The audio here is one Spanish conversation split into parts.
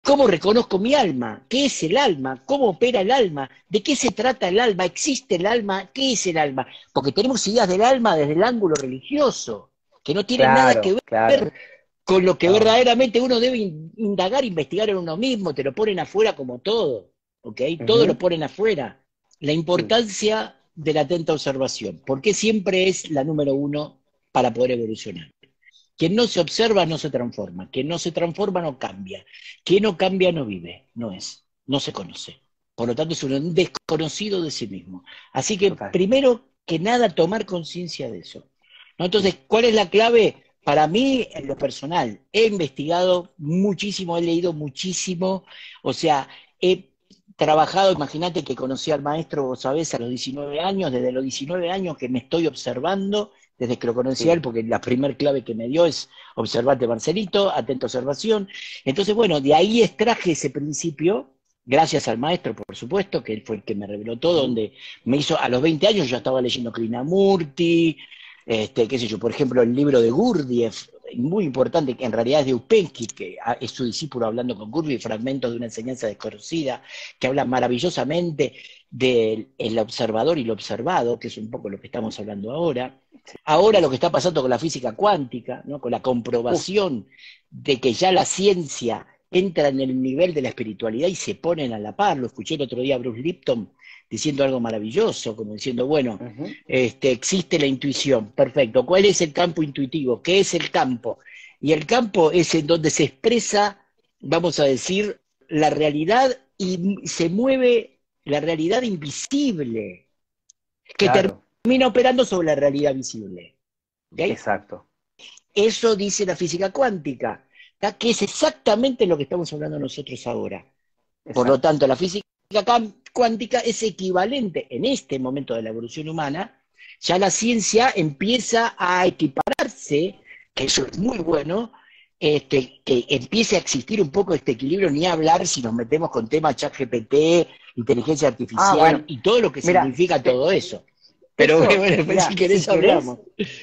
¿Cómo reconozco mi alma? ¿Qué es el alma? ¿Cómo opera el alma? ¿De qué se trata el alma? ¿Existe el alma? ¿Qué es el alma? Porque tenemos ideas del alma desde el ángulo religioso, que no tienen nada que Claro, claro. ver con lo que No, verdaderamente uno debe indagar, investigar en uno mismo, te lo ponen afuera como todo, ¿ok? Todo lo ujú, ponen afuera. La sí, importancia de la atenta observación, porque siempre es la número uno para poder evolucionar. Quien no se observa no se transforma, quien no se transforma no cambia, quien no cambia no vive, no es, no se conoce. Por lo tanto es un desconocido de sí mismo. Así que total. primero que nada tomar conciencia de eso. ¿No? Entonces, ¿cuál es la clave? Para mí, en lo personal, he investigado muchísimo, he leído muchísimo, o sea, he trabajado, imagínate que conocí al maestro, vos sabés, a los 19 años, desde los 19 años que me estoy observando, desde que lo conocí a él, Sí. porque la primer clave que me dio es observarte, Marcelito, atenta observación. Entonces, bueno, de ahí extraje ese principio, gracias al maestro, por supuesto, que él fue el que me reveló todo, Ujú. donde me hizo, a los 20 años yo estaba leyendo Krishnamurti, qué sé yo, por ejemplo, el libro de Gurdjieff, muy importante, que en realidad es de Upensky, que es su discípulo hablando con Gurdjieff, fragmentos de una enseñanza desconocida, que habla maravillosamente del observador y lo observado, que es un poco lo que estamos hablando ahora. Ahora Sí. lo que está pasando con la física cuántica, ¿no? Con la Uf, comprobación de que ya la ciencia entra en el nivel de la espiritualidad y se ponen a la par. Lo escuché el otro día a Bruce Lipton diciendo algo maravilloso, como diciendo, bueno, ujú, existe la intuición, perfecto. ¿Cuál es el campo intuitivo? ¿Qué es el campo? Y el campo es en donde se expresa, vamos a decir, la realidad y se mueve la realidad invisible, que claro, termina operando sobre la realidad visible. ¿Okay? exacto, Eso dice la física cuántica, ¿tá? Que es exactamente lo que estamos hablando nosotros ahora. Por lo exacto. tanto, la física cuántica es equivalente en este momento de la evolución humana, ya la ciencia empieza a equipararse, que eso es muy bueno, que empiece a existir un poco este equilibrio, ni hablar si nos metemos con temas ChatGPT, inteligencia Ah, artificial bueno, y todo lo que mira, significa todo eso. Pero eso, bueno, después si mira, si querés querés, hablamos.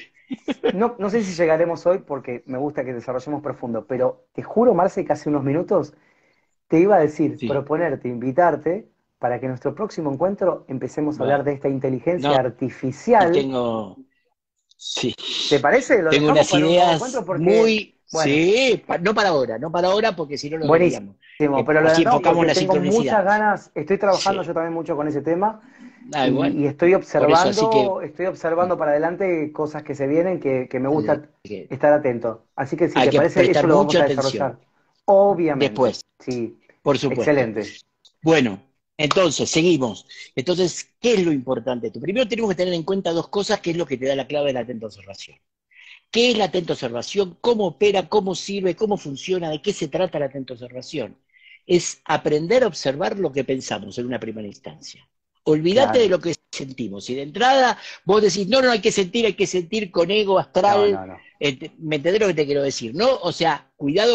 no, no sé si llegaremos hoy porque me gusta que desarrollemos profundo, pero te juro, Marce, que hace unos minutos te iba a decir, Sí. proponerte, invitarte para que en nuestro próximo encuentro empecemos a hablar Va. de esta No, inteligencia artificial. tengo, sí, ¿Te parece? ¿Lo tengo dejamos unas para un nuevo encuentro? ideas Porque, muy, bueno, sí, no para ahora, no para ahora porque si no nos buenísimo, desviamos. pero lo Así adelantamos enfocamos porque la tengo sincronicidad. muchas ganas, estoy trabajando yo Sí. también mucho con ese tema Ah, bueno, y por eso, así que, estoy observando para adelante cosas que se vienen que me gusta que estar atento. Así que si hay te que parece, eso prestar lo vamos mucha a atención. desarrollar. Obviamente, Después, sí, por supuesto. excelente. Bueno, entonces, seguimos. Entonces, ¿qué es lo importante? Primero tenemos que tener en cuenta dos cosas, que es lo que te da la clave de la atenta observación. ¿Qué es la atenta observación? ¿Cómo opera? ¿Cómo sirve? ¿Cómo funciona? ¿De qué se trata la atenta observación? Es aprender a observar lo que pensamos en una primera instancia. Olvídate de Claro. lo que sentimos. Y de entrada vos decís, no, no, hay que sentir con ego No, astral. no, no. ¿Me entendés lo que te quiero decir? ¿No? O sea,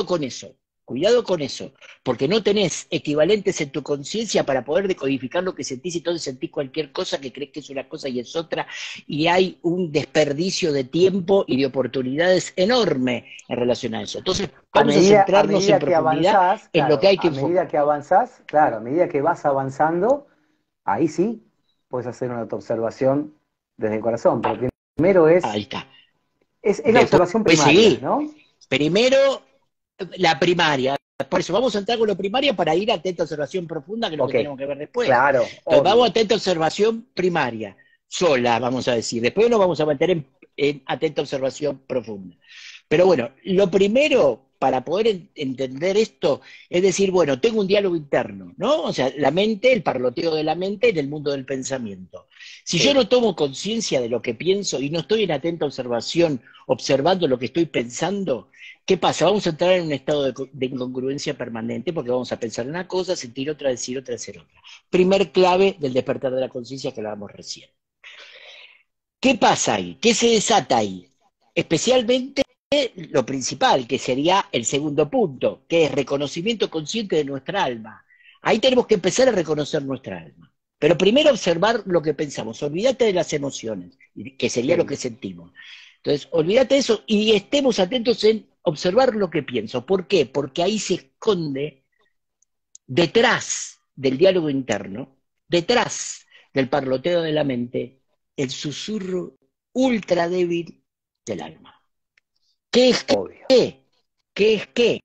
cuidado con eso, porque no tenés equivalentes en tu conciencia para poder decodificar lo que sentís y entonces sentís cualquier cosa que crees que es una cosa y es otra, y hay un desperdicio de tiempo y de oportunidades enorme en relación a eso. Entonces, vamos a A centrarnos en medida que profundidad avanzás, en lo que claro, hay que a medida enfocar. que avanzás, claro, a medida que vas avanzando, ahí sí puedes hacer una autoobservación desde el corazón, pero primero Ahí está. es la Después observación primaria, seguí. ¿no? Primero, la primaria. Por eso vamos a entrar con lo primaria para ir a atenta observación profunda, que es lo que Ok, tenemos que ver después. claro, Entonces, vamos a obvio. atenta observación primaria, sola, vamos a decir. Después nos vamos a meter en atenta observación profunda. Pero bueno, lo primero para poder entender esto es decir, bueno, tengo un diálogo interno, ¿no? O sea, la mente, el parloteo de la mente en el mundo del pensamiento. Si yo Sí, no tomo conciencia de lo que pienso y no estoy en atenta observación, observando lo que estoy pensando, ¿qué pasa? Vamos a entrar en un estado de incongruencia permanente porque vamos a pensar una cosa, sentir otra, decir otra, hacer otra. Primer clave del despertar de la conciencia que hablábamos recién. ¿Qué pasa ahí? ¿Qué se desata ahí? Especialmente lo principal, que sería el segundo punto, que es reconocimiento consciente de nuestra alma. Ahí tenemos que empezar a reconocer nuestra alma. Pero primero observar lo que pensamos. Olvídate de las emociones, que sería lo que sí, sentimos. Entonces, olvídate de eso y estemos atentos en observar lo que pienso. ¿Por qué? Porque ahí se esconde detrás del diálogo interno, detrás del parloteo de la mente, el susurro ultra débil del alma. ¿Qué es Obvio. qué? ¿Qué es qué?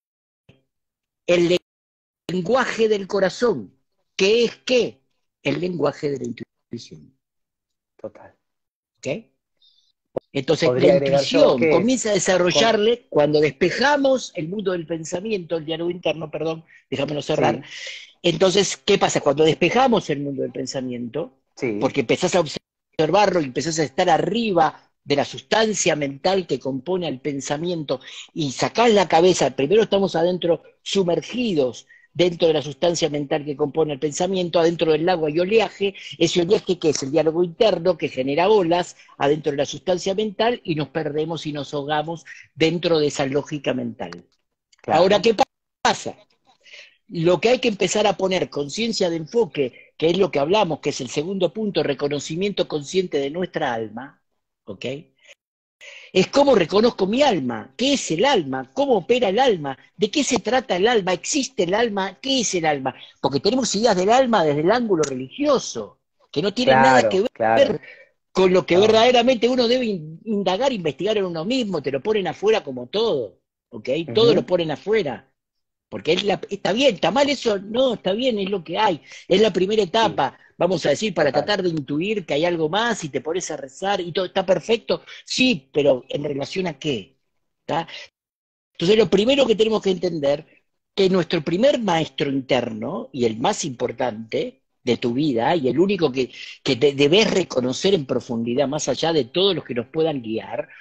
El lenguaje del corazón. ¿Qué es qué? El lenguaje de la intuición. Total. ¿Ok? Entonces, la Podría agregar yo intuición que comienza a desarrollarle cuando despejamos el mundo del pensamiento, el diálogo interno, perdón, déjamelo cerrar. sí, Entonces, ¿qué pasa? Cuando despejamos el mundo del pensamiento, sí, porque empezás a observarlo y empezás a estar arriba de la sustancia mental que compone al pensamiento y sacás la cabeza, primero estamos adentro sumergidos dentro de la sustancia mental que compone el pensamiento, adentro del lago hay oleaje, ese oleaje que es el diálogo interno que genera olas adentro de la sustancia mental y nos perdemos y nos ahogamos dentro de esa lógica mental. Ahora, claro. ¿qué pasa? Lo que hay que empezar a poner conciencia de enfoque, que es lo que hablamos, que es el segundo punto, reconocimiento consciente de nuestra alma, ¿ok? Es cómo reconozco mi alma, qué es el alma, cómo opera el alma, de qué se trata el alma, existe el alma, qué es el alma, porque tenemos ideas del alma desde el ángulo religioso, que no tienen nada que Claro, claro. ver con lo que No, verdaderamente uno debe indagar, investigar en uno mismo, te lo ponen afuera como todo, ¿ok? Todo lo ujú, ponen afuera. Porque está bien, está mal eso, no, está bien, es lo que hay. Es la primera sí, etapa, vamos a decir, para total. tratar de intuir que hay algo más y te pones a rezar y todo está perfecto. Sí, pero ¿en relación a qué? ¿Está? Entonces, lo primero que tenemos que entender que nuestro primer maestro interno y el más importante de tu vida y el único que te debes reconocer en profundidad, más allá de todos los que nos puedan guiar,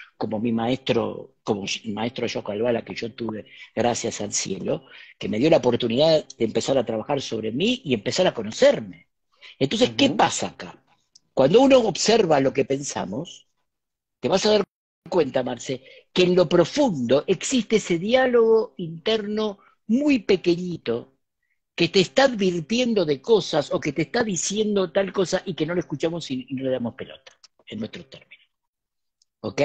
como el maestro Yoko Albala que yo tuve, gracias al cielo, que me dio la oportunidad de empezar a trabajar sobre mí y empezar a conocerme. Entonces, ¿qué Ujú, pasa acá? Cuando uno observa lo que pensamos, te vas a dar cuenta, Marce, que en lo profundo existe ese diálogo interno muy pequeñito que te está advirtiendo de cosas o que te está diciendo tal cosa y que no lo escuchamos y no le damos pelota, en nuestros términos. ¿Ok?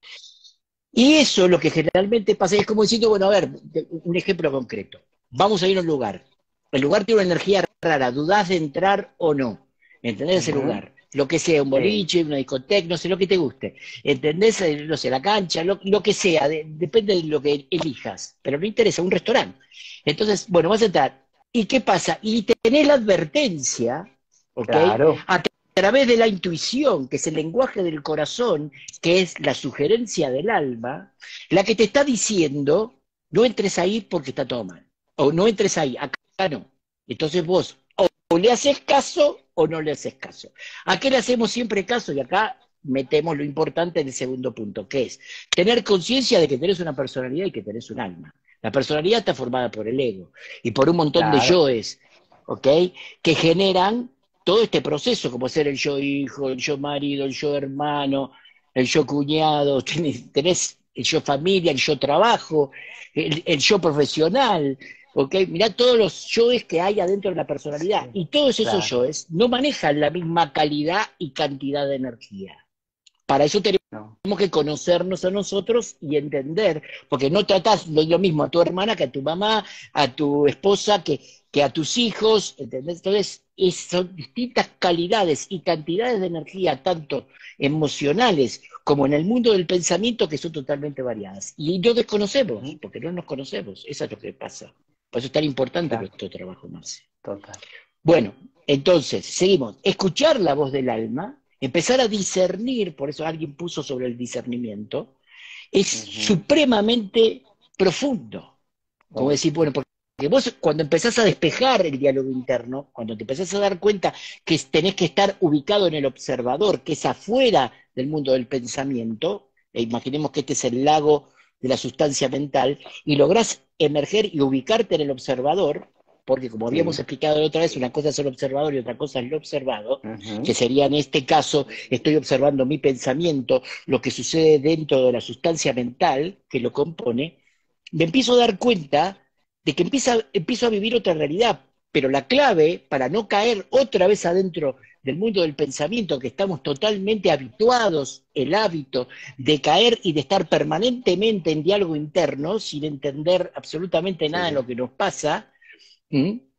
Y eso es lo que generalmente pasa, es como diciendo, bueno, a ver, un ejemplo concreto. Vamos a ir a un lugar. El lugar tiene una energía rara, dudás de entrar o no. ¿Entendés ese ujú, lugar? Lo que sea, un sí, boliche, una discoteca, no sé, lo que te guste. ¿Entendés? No sé, la cancha, lo que sea, depende de lo que elijas. Pero no interesa, un restaurante. Entonces, bueno, vas a entrar. ¿Y qué pasa? Y tenés la advertencia, ¿ok? claro. A través de la intuición, que es el lenguaje del corazón, que es la sugerencia del alma, la que te está diciendo, no entres ahí porque está todo mal, o no entres ahí, acá no. Entonces vos o le haces caso o no le haces caso. ¿A qué le hacemos siempre caso? Y acá metemos lo importante en el segundo punto, que es tener conciencia de que tenés una personalidad y que tenés un alma. La personalidad está formada por el ego y por un montón de Claro, yoes, ¿ok? Que generan todo este proceso, como ser el yo hijo, el yo marido, el yo hermano, el yo cuñado, tenés el yo familia, el yo trabajo, el yo profesional, ¿ok? Mirá todos los yoes que hay adentro de la personalidad. sí, Y todos esos claro. yoes no manejan la misma calidad y cantidad de energía. Para eso tenemos No, que conocernos a nosotros y entender, porque no tratás lo mismo a tu hermana que a tu mamá, a tu esposa, que a tus hijos, ¿entendés? Entonces, son distintas calidades y cantidades de energía, tanto emocionales como en el mundo del pensamiento, que son totalmente variadas. Y no desconocemos, ujú, porque no nos conocemos, eso es lo que pasa. Por eso es tan importante claro, nuestro trabajo, Marce. total. Bueno, entonces, seguimos. Escuchar la voz del alma, empezar a discernir, por eso alguien puso sobre el discernimiento, es Ujú, supremamente profundo. Como obvio. decir, bueno, porque vos cuando empezás a despejar el diálogo interno, cuando te empezás a dar cuenta que tenés que estar ubicado en el observador, que es afuera del mundo del pensamiento, e imaginemos que este es el lago de la sustancia mental, y lográs emerger y ubicarte en el observador, porque como habíamos Sí, explicado la otra vez, una cosa es el observador y otra cosa es lo observado, que ujú, sería en este caso, estoy observando mi pensamiento, lo que sucede dentro de la sustancia mental que lo compone, me empiezo a dar cuenta de que empiezo a vivir otra realidad, pero la clave para no caer otra vez adentro del mundo del pensamiento, que estamos totalmente habituados, el hábito de caer y de estar permanentemente en diálogo interno, sin entender absolutamente nada de sí, lo que nos pasa, ¿m?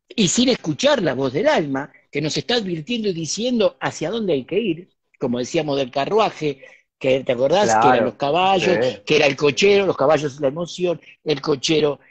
y sin escuchar la voz del alma, que nos está advirtiendo y diciendo hacia dónde hay que ir, como decíamos del carruaje, que te acordás que eran los Claro, sí, caballos, que era el cochero, los caballos la emoción, el cochero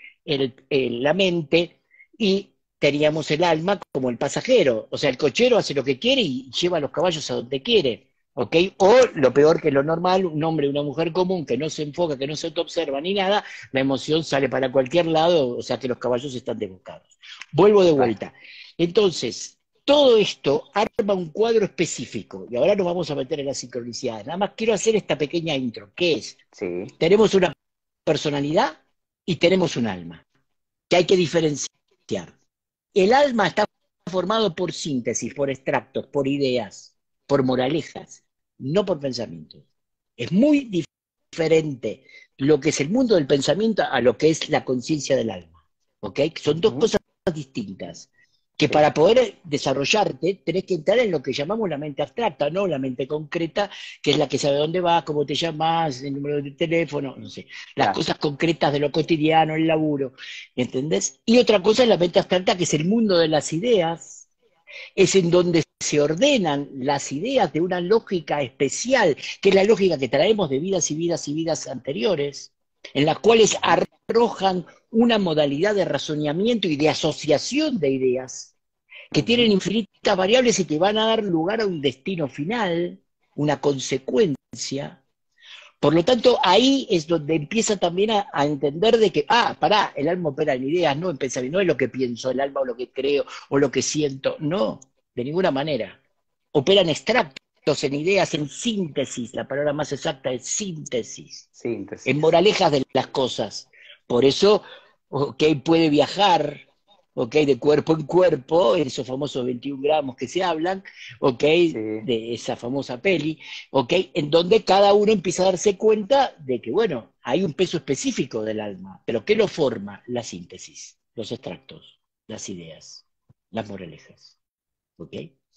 la mente, y teníamos el alma como el pasajero, o sea, el cochero hace lo que quiere y lleva a los caballos a donde quiere. ¿Ok? O lo peor que lo normal, un hombre y una mujer común que no se enfoca, que no se autoobserva ni nada, la emoción sale para cualquier lado, o sea que los caballos están desbocados. Vuelvo de claro, vuelta. Entonces, todo esto arma un cuadro específico, y ahora nos vamos a meter en las sincronicidades. Nada más quiero hacer esta pequeña intro, que es, sí. tenemos una personalidad y tenemos un alma, que hay que diferenciar. El alma está formado por síntesis, por extractos, por ideas, por moralejas, no por pensamientos. Es muy diferente lo que es el mundo del pensamiento a lo que es la conciencia del alma. ¿Ok? Son dos Ujú, cosas distintas. Que sí, para poder desarrollarte tenés que entrar en lo que llamamos la mente abstracta, no la mente concreta, que es la que sabe dónde vas, cómo te llamas, el número de teléfono, no sé, las claro. cosas concretas de lo cotidiano, el laburo, ¿entendés? Y otra cosa es la mente abstracta, que es el mundo de las ideas, es en donde se ordenan las ideas de una lógica especial, que es la lógica que traemos de vidas y vidas y vidas anteriores, en las cuales Ujú, arrojan una modalidad de razonamiento y de asociación de ideas que tienen ujú, infinitas variables y que van a dar lugar a un destino final, una consecuencia. Por lo tanto, ahí es donde empieza también a entender de que, pará, el alma opera en ideas, no en pensamiento, no es lo que pienso, el alma o lo que creo o lo que siento, no, de ninguna manera. Operan extractos en ideas, en síntesis, la palabra más exacta es síntesis, en síntesis. moralejas de las cosas. Por eso, ok, puede viajar, ok, de cuerpo en cuerpo, esos famosos 21 gramos que se hablan, ok, Sí. de esa famosa peli, ok, en donde cada uno empieza a darse cuenta de que, bueno, hay un peso específico del alma, pero ¿qué lo forma? La síntesis, los extractos, las ideas, las moralejas, ok.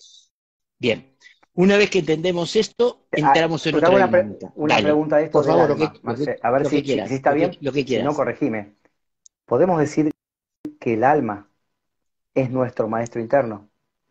Bien, una vez que entendemos esto, entramos en Te hago otra dinámica. una Dale, pregunta de esto por del favor, alma, Marce, a ver lo que si quieras, está bien, lo que si no, quieras. corregime. ¿Podemos decir que el alma es nuestro maestro interno?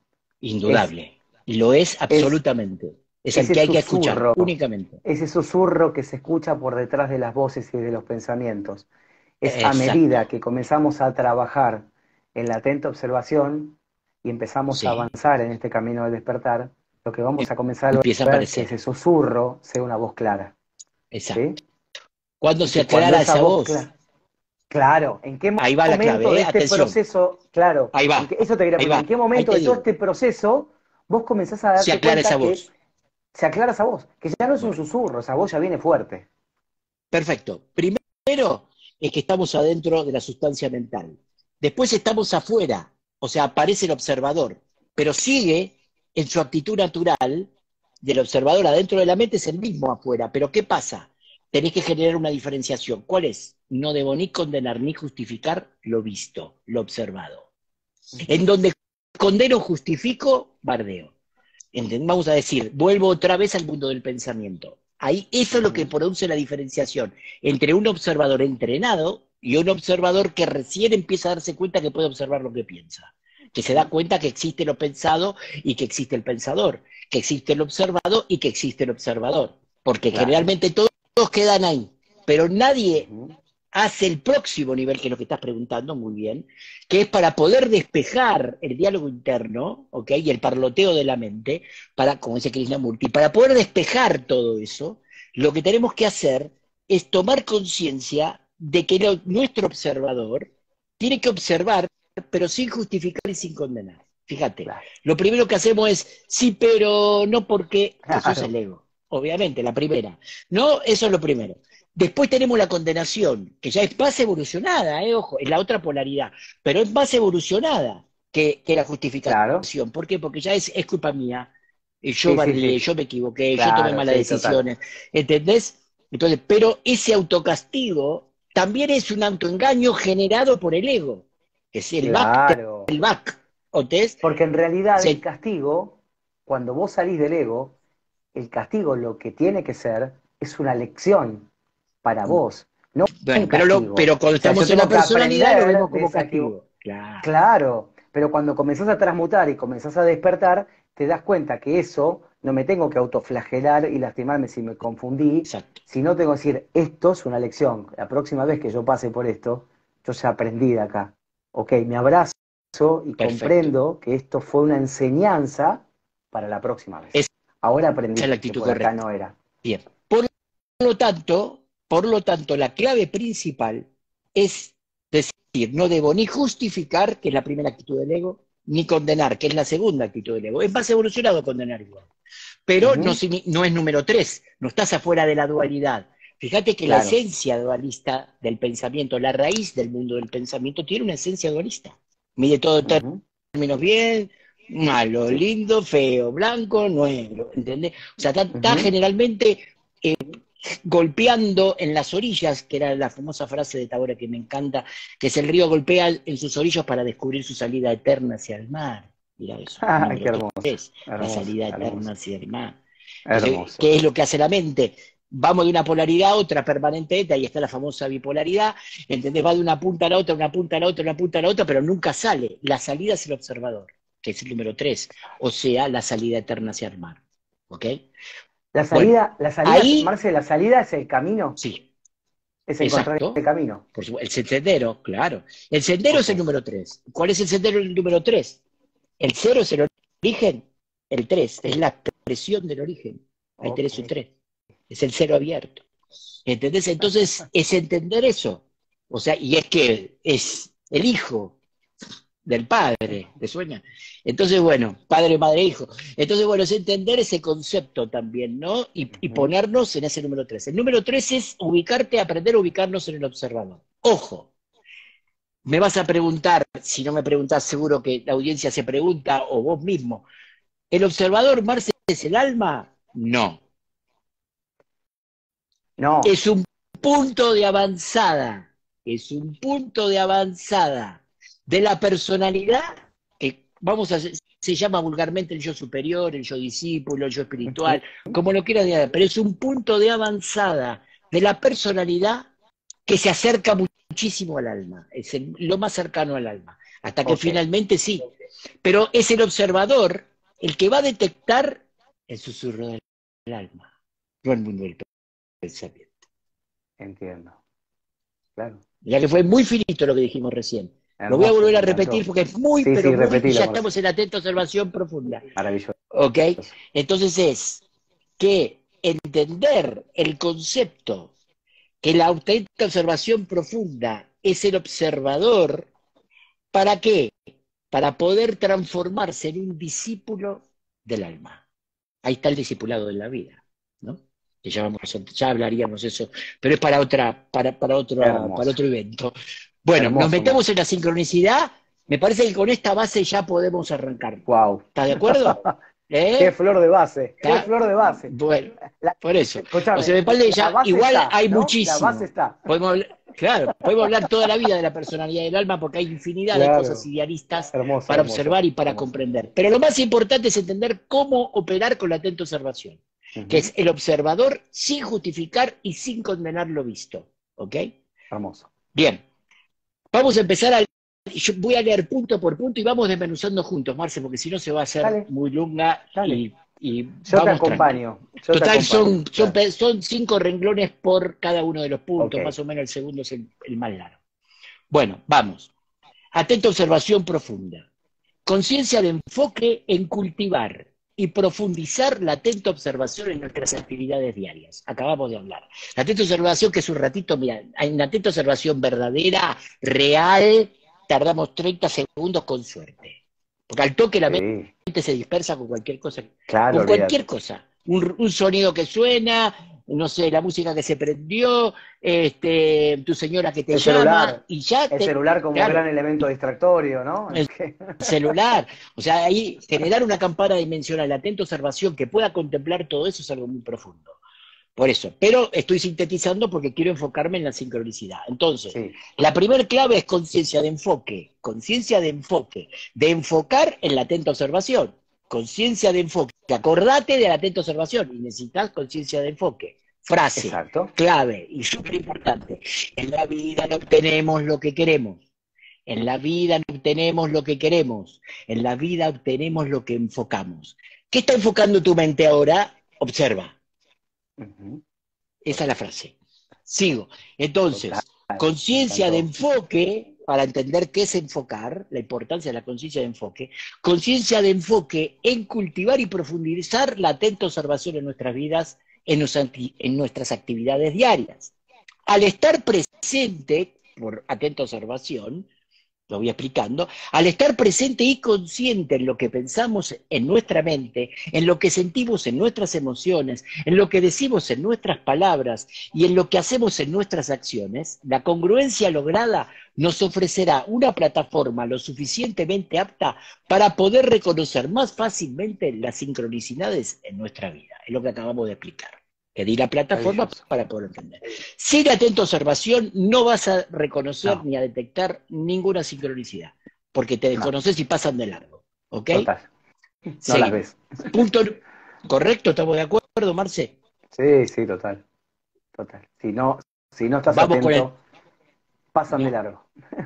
Es, Indudable. Lo es es absolutamente. Es el ese que hay que escuchar, susurro, únicamente. ese susurro que se escucha por detrás de las voces y de los pensamientos. Es a Exacto. medida que comenzamos a trabajar en la atenta observación y empezamos a Sí. avanzar en este camino del despertar, lo que vamos a comenzar a Empieza a lograr es que ese aparecer. susurro sea una voz clara, Exacto. ¿sí? Cuando Y se que cuando aclara esa esa voz voz, clara, claro, ¿en qué ahí va la momento clave, de ¿eh? este Atención. proceso, claro, Ahí va, eso te quería ahí preguntar, va. ¿en qué Ahí momento te de todo digo. este proceso vos comenzás a Se darte aclara esa cuenta que voz. se aclara esa voz, que ya no es un Bueno, susurro, esa voz ya viene fuerte? perfecto. Primero es que estamos adentro de la sustancia mental. Después estamos afuera, o sea, aparece el observador, pero sigue en su actitud natural del observador adentro de la mente, es el mismo afuera. Pero ¿qué pasa? Tenés que generar una diferenciación. ¿Cuál es? No debo ni condenar ni justificar lo visto, lo observado. En Ujú, donde condeno, justifico, bardeo. Vamos a decir, vuelvo otra vez al mundo del pensamiento. Ahí eso es lo que ujú, produce la diferenciación entre un observador entrenado y un observador que recién empieza a darse cuenta que puede observar lo que piensa, que se da ujú, cuenta que existe lo pensado y que existe el pensador, que existe el observado y que existe el observador, porque claro. generalmente todos quedan ahí, pero nadie Ujú, hace el próximo nivel, que es lo que estás preguntando muy bien, que es para poder despejar el diálogo interno, ¿ok? Y el parloteo de la mente, para, como dice Krishnamurti, para poder despejar todo eso, lo que tenemos que hacer es tomar conciencia de que nuestro observador tiene que observar, pero sin justificar y sin condenar. Fíjate, claro, lo primero que hacemos es, sí, pero no porque, que eso es el claro, ego, obviamente, la primera. No, eso es lo primero. Después tenemos la condenación, que ya es más evolucionada, ojo, es la otra polaridad, pero es más evolucionada que la claro. justificación. ¿Por qué? Porque ya es culpa mía, yo Sí, sí, barrié, sí, yo me equivoqué, yo tomé claro, malas sí, total. decisiones, ¿entendés? Entonces, pero ese autocastigo también es un autoengaño generado por el ego, que es Claro. el back, ¿entendés? Porque en realidad el Se- castigo, cuando vos salís del ego, el castigo lo que tiene que ser es una lección para vos, no un bueno, castigo. pero cuando O sea, yo estamos en la tengo que personalidad lo aprender vemos de como esa equivocación. castigo. Claro. Claro, Pero cuando comenzás a transmutar y comenzás a despertar, te das cuenta que eso no me tengo que autoflagelar y lastimarme si me confundí, Exacto. sino tengo que decir, esto es una lección. La próxima vez que yo pase por esto, yo ya aprendí de acá. Ok, me abrazo y Perfecto. comprendo que esto fue una enseñanza para la próxima vez. Esa Ahora aprendí es la que actitud por acá correcta. no era. Bien. Por lo tanto, la clave principal es decir, no debo ni justificar, que es la primera actitud del ego, ni condenar, que es la segunda actitud del ego. Es más evolucionado condenar igual. Pero no, Ujú, no es número tres, no estás afuera de la dualidad. Fíjate que la claro. esencia dualista del pensamiento, la raíz del mundo del pensamiento, tiene una esencia dualista. Mide todo en Ujú, términos bien, malo, sí. lindo, feo, blanco, negro, ¿entendés? O sea, está Ujú, generalmente golpeando en las orillas, que era la famosa frase de Tagore que me encanta, que es el río golpea en sus orillas para descubrir su salida eterna hacia el mar. Mira eso, Ay, qué número hermoso, tres, la hermoso, salida eterna hermoso, hacia el mar. Entonces, hermoso. ¿qué es lo que hace la mente? Vamos de una polaridad a otra permanentemente, ahí está la famosa bipolaridad, ¿entendés? Va de una punta a la otra, una punta a la otra, una punta a la otra, pero nunca sale. La salida es el observador, que es el número tres, o sea, la salida eterna hacia el mar. ¿Ok? Bueno, La salida, ahí Marce, la salida es el camino, sí, es encontrar el exacto. camino. Por supuesto, el sendero, claro. El sendero es Ok, el número 3. ¿Cuál es el sendero el número 3? El cero es el origen, el 3 es la expresión del origen. Ahí ok. tenés un 3. Es el cero abierto. ¿Entendés? Entonces es entender eso. O sea, y es que es el hijo del padre, ¿te suena? Entonces, bueno, padre, madre, hijo. Entonces, bueno, es entender ese concepto también, ¿no? Y Ujú, ponernos en ese número 3. El número 3 es ubicarte, aprender a ubicarnos en el observador. Ojo, me vas a preguntar, si no me preguntás, seguro que la audiencia se pregunta, o vos mismo, ¿el observador, Marce, es el alma? No. no, Es un punto de avanzada, es un punto de avanzada de la personalidad que se llama vulgarmente el yo superior, el yo discípulo, el yo ujú, espiritual, como lo quieras llamar, pero es un punto de avanzada de la personalidad que se acerca muchísimo al alma, es lo más cercano al alma, hasta que ok. finalmente sí, pero es el observador el que va a detectar el susurro del alma, no el mundo del pensamiento. Entiendo, claro. Ya que fue muy finito lo que dijimos recién. Lo voy a Hermoso, volver me a repetir encantó. porque es muy, Sí, pero sí, muy, y repetilo, ya Marce. estamos en atenta observación profunda. Maravilloso. ¿Ok? Entonces es que entender el concepto que la auténtica observación profunda es el observador, ¿para qué? Para poder transformarse en un discípulo del alma. Ahí está el discipulado de la vida, ¿no? Que ya hablaríamos eso, pero es para Hermoso, otro evento. Bueno, nos hermoso, metemos Marce. en la sincronicidad. Me parece que con esta base ya podemos arrancar. Wow. ¿Estás de acuerdo? Qué ¿Eh? flor de base, qué ¿Está? flor de base. Bueno, La- por eso. O sea, Escúchame, me parece que la ya base igual está, hay ¿no? La base muchísimo. está. Claro, podemos hablar toda la vida de la personalidad del alma porque hay infinidad de cosas Claro. idealistas Hermoso, para hermoso, observar y para hermoso. comprender. Pero lo más importante es entender cómo operar con la atenta observación, que Ujú, es el observador sin justificar y sin condenar lo visto. ¿Ok? hermoso. Bien, vamos a empezar a... Yo voy a leer punto por punto y vamos desmenuzando juntos, Marce, porque si no se va a hacer Dale, muy lunga dale. y Yo te vamos tranqui. acompaño, yo te Total, acompaño. Dale. son 5 renglones por cada uno de los Ok. puntos, más o menos el segundo es el más largo. Bueno, vamos. Atenta observación profunda. Conciencia de enfoque en cultivar y profundizar la atenta observación en nuestras actividades diarias. Acabamos de hablar. La atenta observación, que es un ratito, mira, en la atenta observación verdadera, real, tardamos 30 segundos con suerte. Porque al toque la Sí. mente se dispersa Claro, con cualquier olvídate. cosa. Un sonido que suena, no sé, la música que se prendió, tu señora que te llama, y ya El celular como claro, gran elemento distractorio, ¿no? el celular. O sea, ahí generar una campana dimensional, la atenta observación que pueda contemplar todo eso es algo muy profundo. Por eso, pero estoy sintetizando porque quiero enfocarme en la sincronicidad. Entonces, Sí, la primera clave es conciencia de enfocar en la atenta observación, conciencia de enfoque. Acordate de la atenta observación y necesitas conciencia de enfoque. Frase, exacto. clave y súper importante. En la vida no obtenemos lo que queremos. En la vida no obtenemos lo que queremos, en la vida obtenemos lo que enfocamos. ¿Qué está enfocando tu mente ahora? Observa. Ujú. Esa es la frase. Sigo. Total, Entonces, me conciencia de encantó. enfoque, para entender qué es enfocar, la importancia de la conciencia de enfoque, conciencia de enfoque en cultivar y profundizar la atenta observación en nuestras vidas, en nuestras actividades diarias. Al estar presente, por atenta observación, lo voy explicando, al estar presente y consciente en lo que pensamos en nuestra mente, en lo que sentimos en nuestras emociones, en lo que decimos en nuestras palabras y en lo que hacemos en nuestras acciones, la congruencia lograda nos ofrecerá una plataforma lo suficientemente apta para poder reconocer más fácilmente las sincronicidades en nuestra vida. Es lo que acabamos de explicar. Que di la plataforma Maravilloso. para poder entender. Sin atenta observación no vas a reconocer No, ni a detectar ninguna sincronicidad, porque te no, desconoces y pasan de largo. ¿Ok? total. No las Seguimos. ves. Punto. ¿Correcto? ¿Estamos de acuerdo, Marce? Sí, sí, total, total. Si no estás Vamos con el atento, pasan de largo.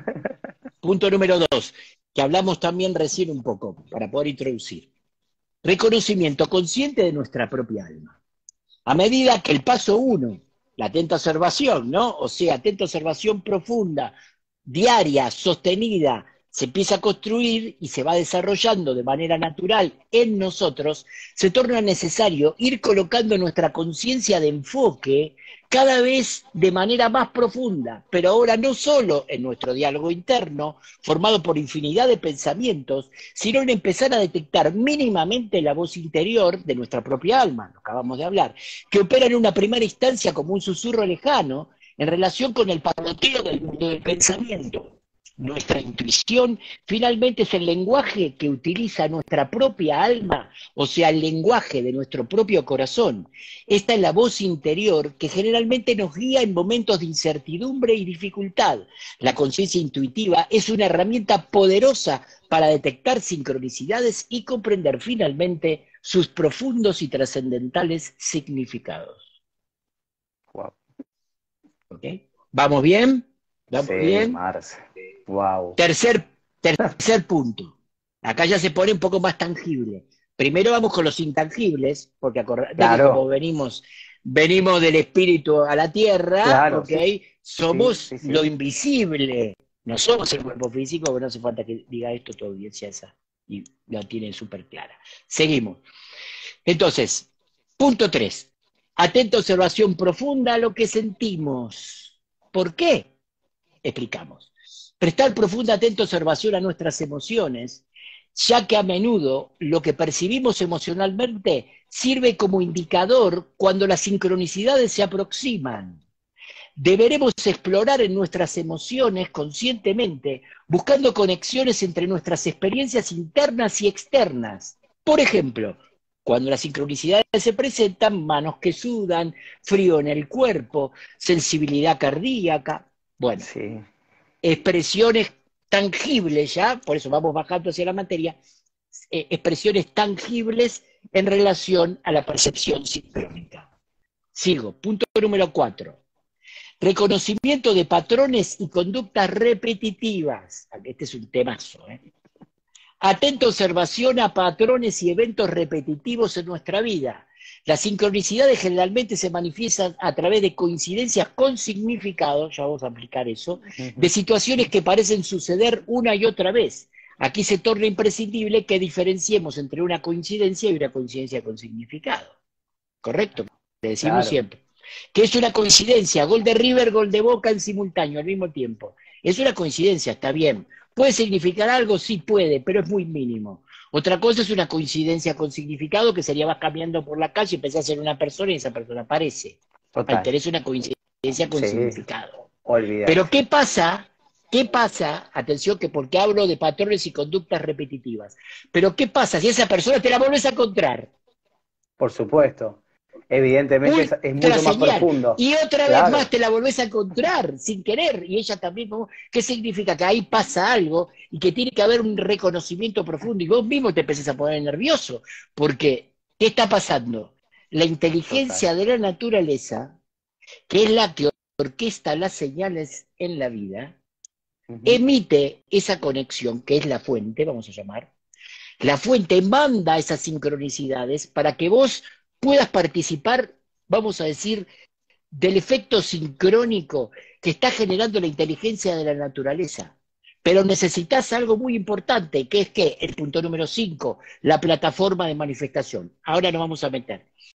punto número 2, que hablamos también recién un poco, para poder introducir. Reconocimiento consciente de nuestra propia alma. A medida que el paso 1, la atenta observación, ¿no? O sea, atenta observación profunda, diaria, sostenida, se empieza a construir y se va desarrollando de manera natural en nosotros, se torna necesario ir colocando nuestra conciencia de enfoque cada vez de manera más profunda, pero ahora no solo en nuestro diálogo interno, formado por infinidad de pensamientos, sino en empezar a detectar mínimamente la voz interior de nuestra propia alma, lo acabamos de hablar, que opera en una primera instancia como un susurro lejano en relación con el parloteo del mundo del pensamiento. Nuestra intuición finalmente es el lenguaje que utiliza nuestra propia alma, o sea, el lenguaje de nuestro propio corazón. Esta es la voz interior que generalmente nos guía en momentos de incertidumbre y dificultad. La conciencia intuitiva es una herramienta poderosa para detectar sincronicidades y comprender finalmente sus profundos y trascendentales significados. Wow. ¿Ok? ¿Vamos bien? ¿Vamos Sí, bien? Marce. Wow. Tercer punto. Acá ya se pone un poco más tangible. Primero vamos con los intangibles, porque acordate que como Claro, venimos del espíritu a la tierra, claro, ¿ok? sí, sí, Somos sí, lo sí. invisible. No somos el cuerpo físico, pero no hace falta que diga esto tu audiencia esa. Y la tienen súper clara. Seguimos. Entonces, punto 3. Atenta observación profunda a lo que sentimos. ¿Por qué? Explicamos. Prestar profunda, atenta observación a nuestras emociones, ya que a menudo lo que percibimos emocionalmente sirve como indicador cuando las sincronicidades se aproximan. Deberemos explorar en nuestras emociones conscientemente, buscando conexiones entre nuestras experiencias internas y externas. Por ejemplo, cuando las sincronicidades se presentan, manos que sudan, frío en el cuerpo, sensibilidad cardíaca. Bueno, Sí, expresiones tangibles ya, por eso vamos bajando hacia la materia, expresiones tangibles en relación a la percepción sincrónica. Sigo, punto número 4. Reconocimiento de patrones y conductas repetitivas. Este es un temazo, ¿eh? Atenta observación a patrones y eventos repetitivos en nuestra vida. Las sincronicidades generalmente se manifiestan a través de coincidencias con significado, ya vamos a aplicar eso, de ujú, situaciones que parecen suceder una y otra vez. Aquí se torna imprescindible que diferenciemos entre una coincidencia y una coincidencia con significado. ¿Correcto? Le decimos claro, siempre. ¿Qué es una coincidencia? Gol de River, gol de Boca en simultáneo, al mismo tiempo. Es una coincidencia, está bien. ¿Puede significar algo? Sí puede, pero es muy mínimo. Otra cosa es una coincidencia con significado, que sería vas caminando por la calle y pensás en una persona y esa persona aparece. Ahí total. tenés una coincidencia con Sí, significado. Pero olvídate. ¿qué pasa? ¿Qué pasa? Atención, que porque hablo de patrones y conductas repetitivas. Pero ¿qué pasa si esa persona te la volvés a encontrar? Por supuesto. Evidentemente es Ultra mucho más señal. profundo. Y otra vez más Claro, te la volvés a encontrar sin querer. Y ella también, ¿no? ¿Qué significa? Que ahí pasa algo y que tiene que haber un reconocimiento profundo. Y vos mismo te empezás a poner nervioso. Porque, ¿qué está pasando? La total. inteligencia de la naturaleza, que es la que orquesta las señales en la vida, Ujú. emite esa conexión, que es la fuente, vamos a llamar. La fuente manda esas sincronicidades para que vos puedas participar, vamos a decir, del efecto sincrónico que está generando la inteligencia de la naturaleza. Pero necesitas algo muy importante, que es que el punto número 5, la plataforma de manifestación. Ahora nos vamos a meter.